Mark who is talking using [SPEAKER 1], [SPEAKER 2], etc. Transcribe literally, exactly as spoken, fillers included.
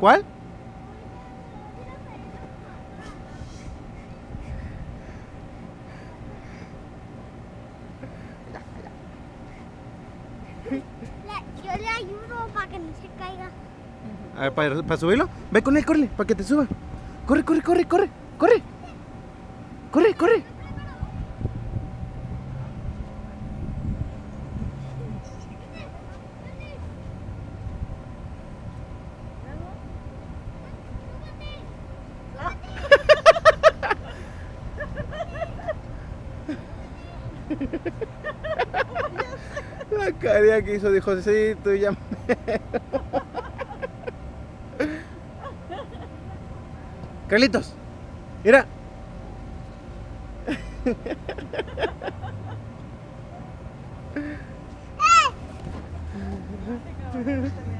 [SPEAKER 1] ¿Cuál?
[SPEAKER 2] La, yo le ayudo para que no se caiga.
[SPEAKER 1] A ver, ¿para, para subirlo? Ve con él, corre, para que te suba. Corre, corre, corre, corre, corre. Corre, corre. La cara que hizo, dijo, sí, tú ya. Carlitos, mira.
[SPEAKER 2] ¡Eh!